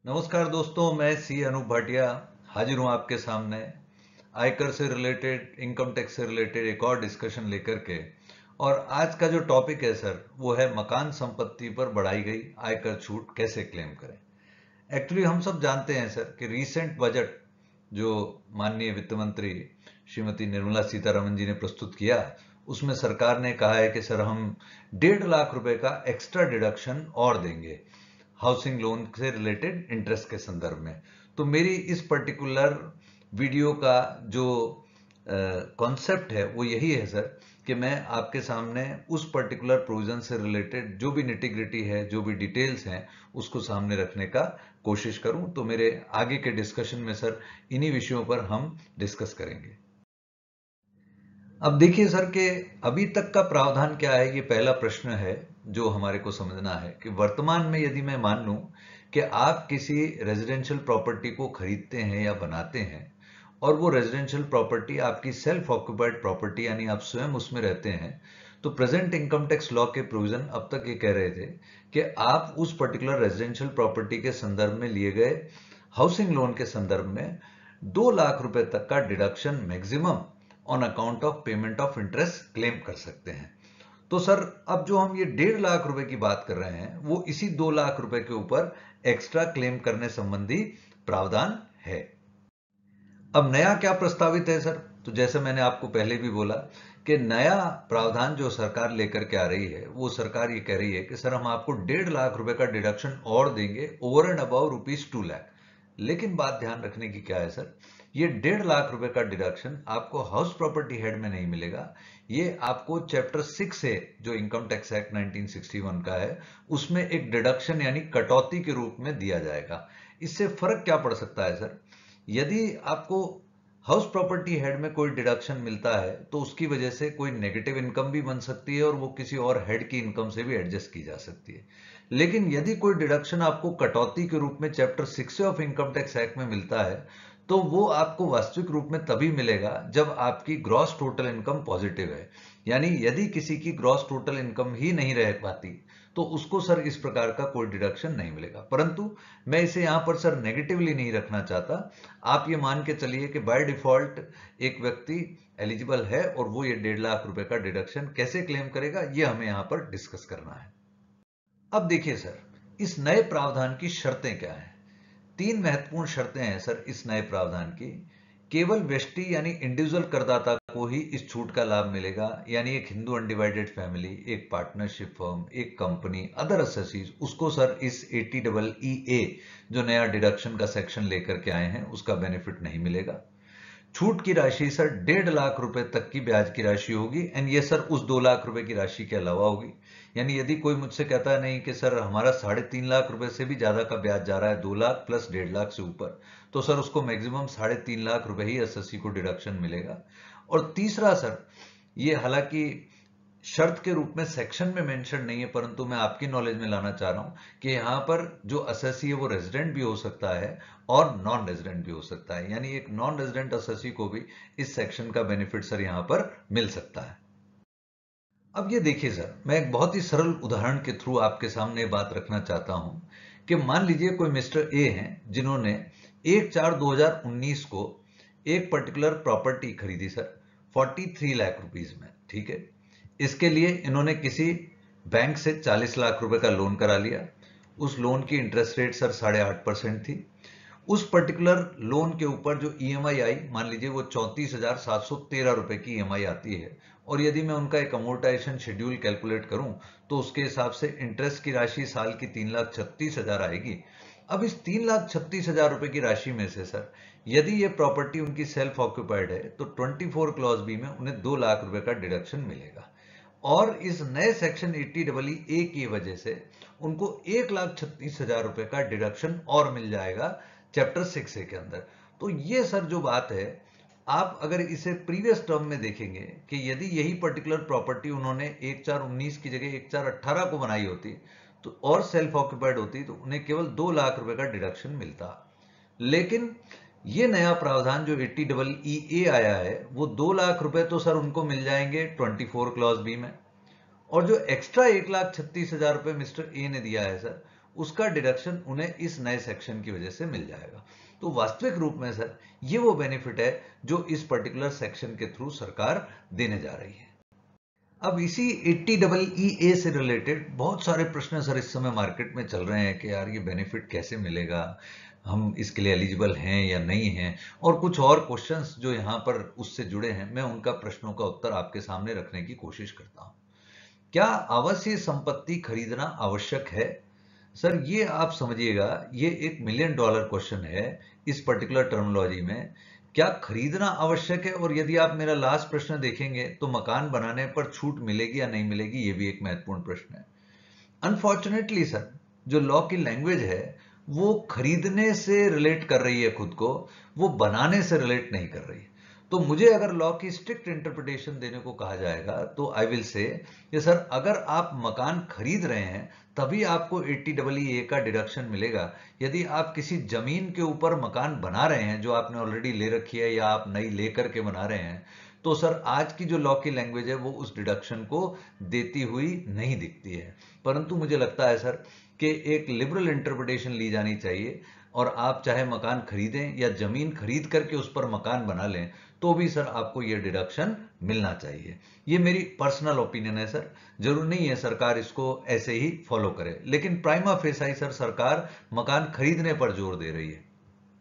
नमस्कार दोस्तों, मैं सी अनूप भाटिया हाजिर हूं आपके सामने आयकर से रिलेटेड, इनकम टैक्स से रिलेटेड एक और डिस्कशन लेकर के। और आज का जो टॉपिक है सर, वो है मकान संपत्ति पर बढ़ाई गई आयकर छूट कैसे क्लेम करें। एक्चुअली हम सब जानते हैं सर कि रीसेंट बजट जो माननीय वित्त मंत्री श्रीमती निर्मला सीतारमन जी ने प्रस्तुत किया, उसमें सरकार ने कहा है कि सर हम 1.5 लाख रुपए का एक्स्ट्रा डिडक्शन और देंगे हाउसिंग लोन से रिलेटेड इंटरेस्ट के संदर्भ में। तो मेरी इस पर्टिकुलर वीडियो का जो कॉन्सेप्ट है वो यही है सर कि मैं आपके सामने उस पर्टिकुलर प्रोविजन से रिलेटेड जो भी निटिग्रिटी है, जो भी डिटेल्स हैं, उसको सामने रखने का कोशिश करूं। तो मेरे आगे के डिस्कशन में सर इन्हीं विषयों पर हम डिस्कस करेंगे। अब देखिए सर कि अभी तक का प्रावधान क्या है, ये पहला प्रश्न है जो हमारे को समझना है कि वर्तमान में यदि मैं मान लूं कि आप किसी रेजिडेंशियल प्रॉपर्टी को खरीदते हैं या बनाते हैं और वो रेजिडेंशियल प्रॉपर्टी आपकी सेल्फ ऑक्यूपाइड प्रॉपर्टी यानी आप स्वयं उसमें रहते हैं, तो प्रेजेंट इनकम टैक्स लॉ के प्रोविजन अब तक ये कह रहे थे कि आप उस पर्टिकुलर रेजिडेंशियल प्रॉपर्टी के संदर्भ में लिए गए हाउसिंग लोन के संदर्भ में 2 लाख रुपए तक का deduction maximum on account of payment of interest claim कर सकते हैं। तो सर अब जो हम ये 1.5 लाख रुपए की बात कर रहे हैं वो इसी 2 लाख रुपए के ऊपर एक्स्ट्रा क्लेम करने संबंधी प्रावधान है। अब नया क्या प्रस्तावित है सर, तो जैसे मैंने आपको पहले भी बोला कि नया प्रावधान जो सरकार लेकर के आ रही है, वो सरकार ये कह रही है कि सर हम आपको 1.5 लाख रुपए का डिडक्शन और देंगे ओवर एंड अबाउ ₹2 लाख। लेकिन बात ध्यान रखने की क्या है सर, ये 1.5 लाख रुपए का डिडक्शन आपको हाउस प्रॉपर्टी हेड में नहीं मिलेगा। ये आपको चैप्टर 6 से जो इनकम टैक्स एक्ट 1961 का है उसमें एक डिडक्शन यानी कटौती के रूप में दिया जाएगा। इससे फर्क क्या पड़ सकता है सर, यदि आपको हाउस प्रॉपर्टी हेड में कोई डिडक्शन मिलता है तो उसकी वजह से कोई नेगेटिव इनकम भी बन सकती है और वो किसी और हेड की इनकम से भी एडजस्ट की जा सकती है। लेकिन यदि कोई डिडक्शन आपको कटौती के रूप में chapter 6 of income tax act में मिलता है तो वो आपको वास्तविक रूप में तभी मिलेगा जब आपकी ग्रॉस टोटल इनकम पॉजिटिव है। यानी यदि किसी की ग्रॉस टोटल इनकम ही नहीं रह पाती तो उसको सर इस प्रकार का कोई डिडक्शन नहीं मिलेगा। परंतु मैं इसे यहां पर सर नेगेटिवली नहीं रखना चाहता। आप ये मान के चलिए कि बाय डिफॉल्ट एक व्यक्ति एलिजिबल है और वो ये 1.5 लाख रुपए का डिडक्शन कैसे क्लेम करेगा ये हमें यहां पर डिस्कस करना है। अब देखिए सर, इस नए प्रावधान की शर्तें क्या हैं। 3 महत्वपूर्ण शर्तें हैं सर इस नए प्रावधान की। केवल व्यष्टि यानी इंडिविजुअल करदाता को ही इस छूट का लाभ मिलेगा, यानी एक हिंदू अनडिवाइडेड फैमिली, एक पार्टनरशिप फर्म, एक कंपनी, अदर असेसीज, उसको सर इस 80EE जो नया डिडक्शन का सेक्शन लेकर के आए हैं उसका बेनिफिट नहीं मिलेगा। छूट की राशि सर 1.5 लाख रुपए तक की ब्याज की राशि होगी एंड ये सर उस 2 लाख रुपए की राशि के अलावा होगी। यानी यदि कोई मुझसे कहता है नहीं कि सर हमारा 3.5 लाख रुपए से भी ज्यादा का ब्याज जा रहा है, 2 लाख प्लस 1.5 लाख से ऊपर, तो सर उसको मैक्सिमम 3.5 लाख रुपए ही एसएससी को डिडक्शन मिलेगा। और तीसरा सर, ये हालांकि शर्त के रूप में सेक्शन में मेंशन नहीं है परंतु मैं आपकी नॉलेज में लाना चाह रहा हूं कि यहां पर जो असेसी है वो रेजिडेंट भी हो सकता है और नॉन रेजिडेंट भी हो सकता है। यानी एक नॉन रेजिडेंट असेसी को भी इस सेक्शन का बेनिफिट सर यहां पर मिल सकता है। अब ये देखिए सर, मैं एक बहुत ही सरल उदाहरण के थ्रू आपके सामने बात रखना चाहता हूं कि मान लीजिए कोई मिस्टर ए हैं जिन्होंने 1/4/2019 को एक पर्टिकुलर प्रॉपर्टी खरीदी सर 43 लाख रुपीज में, ठीक है। इसके लिए इन्होंने किसी बैंक से 40 लाख रुपए का लोन करा लिया। उस लोन की इंटरेस्ट रेट सर 8.5% थी। उस पर्टिकुलर लोन के ऊपर जो ईएमआई आई, मान लीजिए वो 34,713 रुपए की ईएमआई आती है और यदि मैं उनका एक अमोर्टाइजेशन शेड्यूल कैलकुलेट करूं तो उसके हिसाब से इंटरेस्ट की राशि साल की 3,36,000 आएगी। अब इस 3,36,000 रुपए की राशि में से सर यदि ये प्रॉपर्टी उनकी सेल्फ ऑक्यूपाइड है तो 24 क्लॉज बी में उन्हें 2 लाख रुपए का डिडक्शन मिलेगा। और इस नए सेक्शन 80EE की वजह से उनको 1,36,000 रुपए का डिडक्शन और मिल जाएगा चैप्टर 6A के अंदर। तो ये सर जो बात है, आप अगर इसे प्रीवियस टर्म में देखेंगे कि यदि यही पर्टिकुलर प्रॉपर्टी उन्होंने 1/4/19 की जगह 1/4/18 को बनाई होती तो और सेल्फ ऑक्यूपाइड होती तो उन्हें केवल 2 लाख रुपए का डिडक्शन मिलता। लेकिन ये नया प्रावधान जो 80EE आया है वो 2 लाख रुपए तो सर उनको मिल जाएंगे 24 क्लॉज बी में, और जो एक्स्ट्रा 1,36,000 रुपए मिस्टर ए ने दिया है सर उसका डिडक्शन उन्हें इस नए सेक्शन की वजह से मिल जाएगा। तो वास्तविक रूप में सर ये वो बेनिफिट है जो इस पर्टिकुलर सेक्शन के थ्रू सरकार देने जा रही है। अब इसी 80EE से रिलेटेड बहुत सारे प्रश्न सर इस समय मार्केट में चल रहे हैं कि यार ये बेनिफिट कैसे मिलेगा, हम इसके लिए एलिजिबल हैं या नहीं हैं, और कुछ और क्वेश्चंस जो यहाँ पर उससे जुड़े हैं, मैं उनका प्रश्नों का उत्तर आपके सामने रखने की कोशिश करता हूँ। क्या आवासीय संपत्ति खरीदना आवश्यक है? सर ये आप समझिएगा, ये एक $1 मिलियन क्वेश्चन है इस पर्टिकुलर टर्मिनोलॉजी में। क्या खरीदना आवश्यक है? और यदि आप मेरा लास्ट प्रश्न देखेंगे तो मकान बनाने पर छूट मिलेगी या नहीं मिलेगी, ये भी एक महत्वपूर्ण प्रश्न है। अनफॉर्चुनेटली सर जो लॉ की लैंग्वेज है वो खरीदने से रिलेट कर रही है खुद को, वो बनाने से रिलेट नहीं कर रही है। तो मुझे अगर लॉ की स्ट्रिक्ट इंटरप्रिटेशन देने को कहा जाएगा तो आई विल से कि सर अगर आप मकान खरीद रहे हैं तभी आपको 80EE का डिडक्शन मिलेगा। यदि आप किसी जमीन के ऊपर मकान बना रहे हैं जो आपने ऑलरेडी ले रखी है या आप नई लेकर के बना रहे हैं, तो सर आज की जो लॉ की लैंग्वेज है वो उस डिडक्शन को देती हुई नहीं दिखती है। परंतु मुझे लगता है सर कि एक लिबरल इंटरप्रिटेशन ली जानी चाहिए, और आप चाहे मकान खरीदें या जमीन खरीद करके उस पर मकान बना लें तो भी सर आपको यह डिडक्शन मिलना चाहिए। ये मेरी पर्सनल ओपिनियन है सर, जरूर नहीं है सरकार इसको ऐसे ही फॉलो करे, लेकिन प्राइमा फेसाई सर सरकार मकान खरीदने पर जोर दे रही है।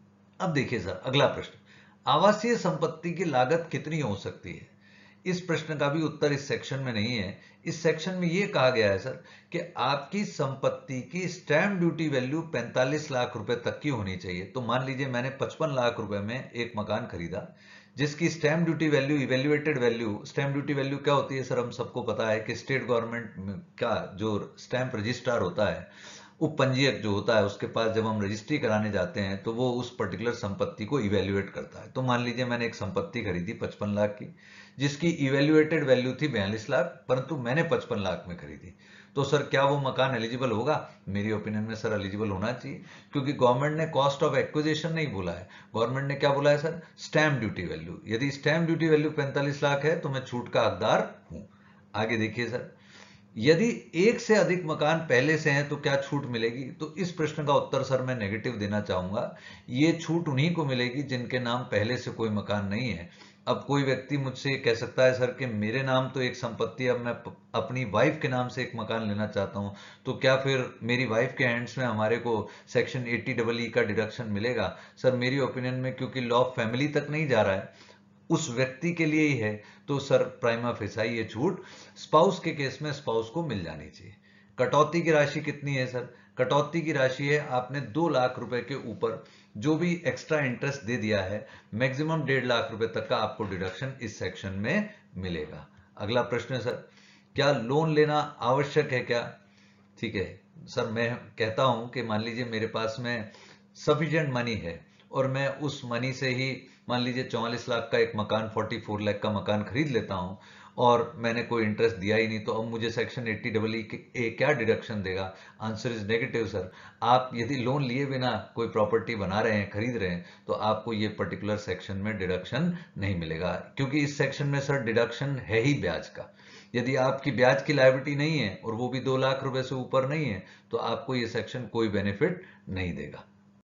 अब देखिए सर अगला प्रश्न, आवासीय संपत्ति की लागत कितनी हो सकती है? इस प्रश्न का भी उत्तर इस सेक्शन में नहीं है। इस सेक्शन में यह कहा गया है सर कि आपकी संपत्ति की स्टैंप ड्यूटी वैल्यू 45 लाख रुपए तक की होनी चाहिए। तो मान लीजिए मैंने 55 लाख रुपए में एक मकान खरीदा जिसकी stamp duty value, evaluated value, stamp duty value क्या होती है सर, हम सबको पता है कि स्टेट गवर्नमेंट का जो स्टैंप रजिस्ट्रार होता है, उपपंजीयक जो होता है, उसके पास जब हम रजिस्ट्री कराने जाते हैं तो वो उस पर्टिकुलर संपत्ति को इवेल्युएट करता है। तो मान लीजिए मैंने एक संपत्ति खरीदी 55 लाख की जिसकी इवेल्युएटेड वैल्यू थी 42 लाख, परंतु मैंने 55 लाख में खरीदी। तो सर क्या वो मकान एलिजिबल होगा? मेरी ओपिनियन में सर एलिजिबल होना चाहिए, क्योंकि गवर्नमेंट ने कॉस्ट ऑफ एक्विजिशन नहीं बोला है, गवर्नमेंट ने क्या बोला है सर, स्टैंप ड्यूटी वैल्यू। यदि स्टैंप ड्यूटी वैल्यू 45 लाख है तो मैं छूट का हकदार हूं। आगे देखिए सर, यदि एक से अधिक मकान पहले से हैं तो क्या छूट मिलेगी? तो इस प्रश्न का उत्तर सर मैं नेगेटिव देना चाहूंगा। ये छूट उन्हीं को मिलेगी जिनके नाम पहले से कोई मकान नहीं है। अब कोई व्यक्ति मुझसे कह सकता है सर कि मेरे नाम तो एक संपत्ति है, अब मैं अपनी वाइफ के नाम से एक मकान लेना चाहता हूं, तो क्या फिर मेरी वाइफ के हैंड्स में हमारे को सेक्शन 80EE का डिडक्शन मिलेगा? सर मेरी ओपिनियन में क्योंकि लॉ फैमिली तक नहीं जा रहा है, उस व्यक्ति के लिए ही है, तो सर प्राइमा फेसाई ये छूट स्पाउस के केस में स्पाउस को मिल जानी चाहिए। कटौती की राशि कितनी है सर? कटौती की राशि है आपने 2 लाख रुपए के ऊपर जो भी एक्स्ट्रा इंटरेस्ट दे दिया है, मैक्सिमम 1.5 लाख रुपए तक का आपको डिडक्शन इस सेक्शन में मिलेगा। अगला प्रश्न है सर, क्या लोन लेना आवश्यक है क्या? ठीक है सर, मैं कहता हूं कि मान लीजिए मेरे पास में सफिशिएंट मनी है और मैं उस मनी से ही मान लीजिए 44 लाख का एक मकान, 44 लाख का मकान खरीद लेता हूं और मैंने कोई इंटरेस्ट दिया ही नहीं, तो अब मुझे सेक्शन 80EE क्या डिडक्शन देगा? Answer is negative sir. आप यदि लोन लिए बिना कोई प्रॉपर्टी बना रहे हैं, खरीद रहे हैं, तो आपको ये पर्टिकुलर सेक्शन में डिडक्शन नहीं मिलेगा, क्योंकि इस सेक्शन में सर डिडक्शन है ही ब्याज का। यदि आपकी ब्याज की लायबिलिटी नहीं है और वो भी 2 लाख रुपए से ऊपर नहीं है, तो आपको ये सेक्शन कोई बेनिफिट नहीं देगा।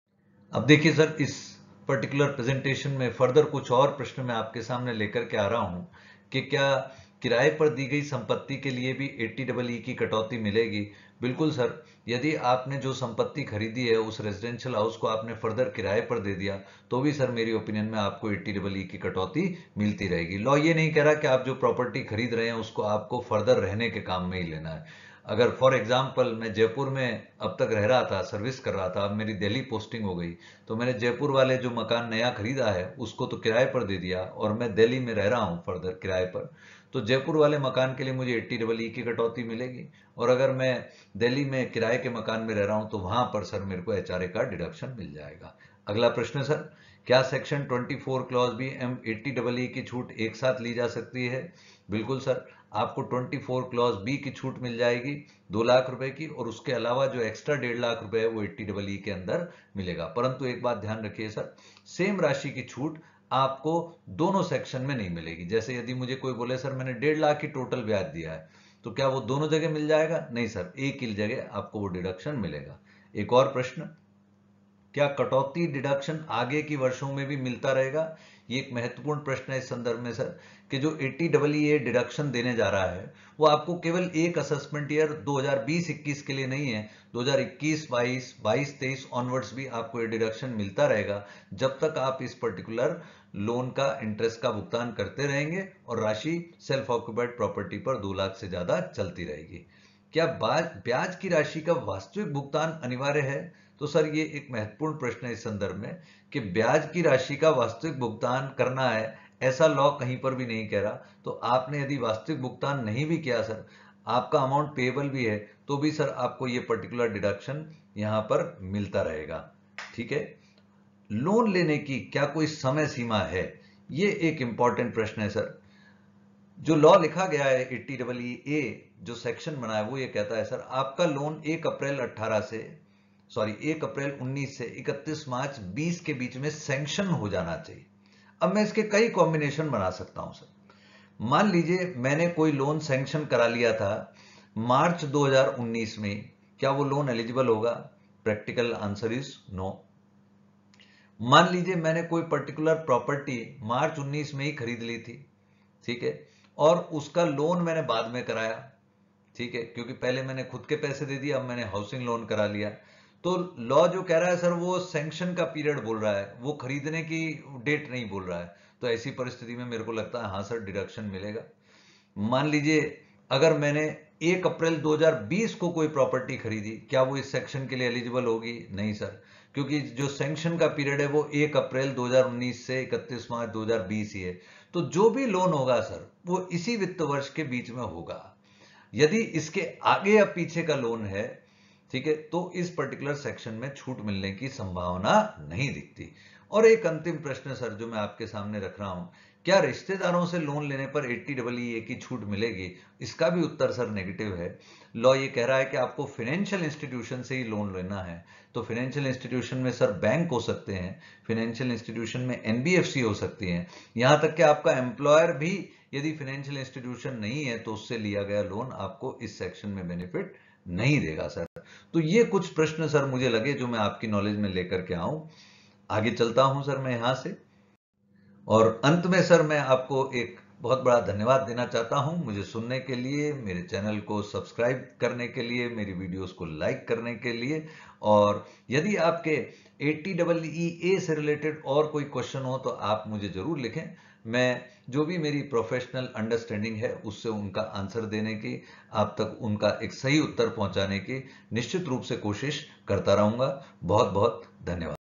अब देखिए सर, इस पर्टिकुलर प्रेजेंटेशन में फर्दर कुछ और प्रश्न मैं आपके सामने लेकर के आ रहा हूं कि क्या किराए पर दी गई संपत्ति के लिए भी 80EE की कटौती मिलेगी? बिल्कुल सर, यदि आपने जो संपत्ति खरीदी है उस रेजिडेंशियल हाउस को आपने फर्दर किराए पर दे दिया तो भी सर मेरी ओपिनियन में आपको 80EE की कटौती मिलती रहेगी। लॉ ये नहीं कह रहा कि आप जो प्रॉपर्टी खरीद रहे हैं उसको आपको फर्दर रहने के काम में ही लेना है। अगर फॉर एग्जाम्पल मैं जयपुर में अब तक रह रहा था, सर्विस कर रहा था, अब मेरी दिल्ली पोस्टिंग हो गई, तो मैंने जयपुर वाले जो मकान नया खरीदा है उसको तो किराए पर दे दिया और मैं दिल्ली में रह रहा हूँ फर्दर किराए पर, तो जयपुर वाले मकान के लिए मुझे 80EE की कटौती मिलेगी। और अगर मैं दिल्ली में किराए के मकान में रह रहा हूं तो वहां पर सर मेरे को HRA का डिडक्शन मिल जाएगा। अगला प्रश्न सर, क्या section 24 clause B M 80EE की छूट एक साथ ली जा सकती है? बिल्कुल सर, आपको 24 क्लॉज बी की छूट मिल जाएगी 2 लाख रुपए की, और उसके अलावा जो एक्स्ट्रा 1.5 लाख रुपए है वो 80EE के अंदर मिलेगा। परंतु एक बात ध्यान रखिए सर, सेम राशि की छूट आपको दोनों सेक्शन में नहीं मिलेगी। जैसे यदि मुझे कोई बोले सर मैंने 1.5 लाख की टोटल ब्याज दिया है, तो क्या वो दोनों जगह मिल जाएगा? नहीं सर, एक ही जगह आपको वो डिडक्शन मिलेगा। एक और प्रश्न, क्या कटौती डिडक्शन आगे की वर्षों में भी मिलता रहेगा? ये एक महत्वपूर्ण प्रश्न है इस संदर्भ में सर, कि जो 80EE डिडक्शन देने जा रहा है वो आपको केवल एक असेसमेंट ईयर 2020-21 के लिए नहीं है, 2021-22, 22-23 ऑनवर्ड्स भी आपको ये डिडक्शन मिलता रहेगा जब तक आप इस पर्टिकुलर लोन का इंटरेस्ट का भुगतान करते रहेंगे और राशि सेल्फ ऑक्यूपाइड प्रॉपर्टी पर 2 लाख से ज्यादा चलती रहेगी। क्या ब्याज की राशि का वास्तविक भुगतान अनिवार्य है? तो सर ये एक महत्वपूर्ण प्रश्न है इस संदर्भ में कि ब्याज की राशि का वास्तविक भुगतान करना है, ऐसा लॉ कहीं पर भी नहीं कह रहा। तो आपने यदि वास्तविक भुगतान नहीं भी किया सर, आपका अमाउंट पेएबल भी है, तो भी सर आपको ये पर्टिकुलर डिडक्शन यहां पर मिलता रहेगा। ठीक है। लोन लेने की क्या कोई समय सीमा है? ये एक इंपॉर्टेंट प्रश्न है सर। जो लॉ लिखा गया है 80EE जो सेक्शन बना है वो ये कहता है सर, आपका लोन 1 अप्रैल 19 से 31 मार्च 20 के बीच में सैंक्शन हो जाना चाहिए। अब मैं इसके कई कॉम्बिनेशन बना सकता हूं सर। मान लीजिए मैंने कोई लोन सैंक्शन करा लिया था मार्च 2019 में, क्या वो लोन एलिजिबल होगा? Practical answer is no. मान लीजिए मैंने कोई पर्टिकुलर प्रॉपर्टी मार्च 19 में ही खरीद ली थी, ठीक है, और उसका लोन मैंने बाद में कराया, ठीक है, क्योंकि पहले मैंने खुद के पैसे दे दिए, अब मैंने हाउसिंग लोन करा लिया। तो लॉ जो कह रहा है सर वो सैंक्शन का पीरियड बोल रहा है, वो खरीदने की डेट नहीं बोल रहा है। तो ऐसी परिस्थिति में मेरे को लगता है हाँ सर डिडक्शन मिलेगा। मान लीजिए अगर मैंने 1 अप्रैल 2020 को कोई प्रॉपर्टी खरीदी, क्या वो इस सेक्शन के लिए एलिजिबल होगी? नहीं सर, क्योंकि जो सैंक्शन का पीरियड है वो 1 अप्रैल 2019 से 31 मार्च 2020 ही है। तो जो भी लोन होगा सर वो इसी वित्त वर्ष के बीच में होगा। यदि इसके आगे या पीछे का लोन है, ठीक है, तो इस पर्टिकुलर सेक्शन में छूट मिलने की संभावना नहीं दिखती। और एक अंतिम प्रश्न सर जो मैं आपके सामने रख रहा हूं, क्या रिश्तेदारों से लोन लेने पर 80EE की छूट मिलेगी? इसका भी उत्तर सर नेगेटिव है। लॉ ये कह रहा है कि आपको फाइनेंशियल इंस्टीट्यूशन से ही लोन लेना है। तो फाइनेंशियल इंस्टीट्यूशन में सर बैंक हो सकते हैं, फाइनेंशियल इंस्टीट्यूशन में एनबीएफसी हो सकती हैं, यहां तक कि आपका एम्प्लॉयर भी यदि फाइनेंशियल इंस्टीट्यूशन नहीं है तो उससे लिया गया लोन आपको इस सेक्शन में बेनिफिट नहीं देगा सर। तो ये कुछ प्रश्न सर मुझे लगे जो मैं आपकी नॉलेज में लेकर के आऊं। आगे चलता हूं सर मैं यहां से, और अंत में सर मैं आपको एक बहुत बड़ा धन्यवाद देना चाहता हूं मुझे सुनने के लिए, मेरे चैनल को सब्सक्राइब करने के लिए, मेरी वीडियोस को लाइक करने के लिए। और यदि आपके 80EE से रिलेटेड और कोई क्वेश्चन हो तो आप मुझे जरूर लिखें। मैं जो भी मेरी प्रोफेशनल अंडरस्टैंडिंग है उससे उनका आंसर देने की, आप तक उनका एक सही उत्तर पहुंचाने की निश्चित रूप से कोशिश करता रहूंगा। बहुत बहुत धन्यवाद।